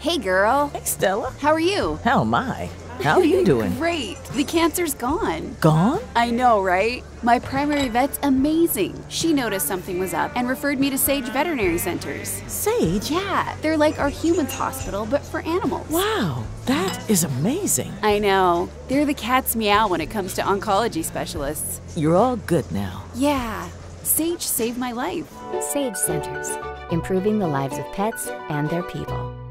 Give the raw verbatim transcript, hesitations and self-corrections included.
Hey, girl. Hey, Stella. How are you? How am I? How are you doing? Great. The cancer's gone. Gone? I know, right? My primary vet's amazing. She noticed something was up and referred me to Sage Veterinary Centers. Sage? Yeah, they're like our humans hospital, but for animals. Wow, that is amazing. I know. They're the cat's meow when it comes to oncology specialists. You're all good now. Yeah. Sage saved my life. Sage Centers, improving the lives of pets and their people.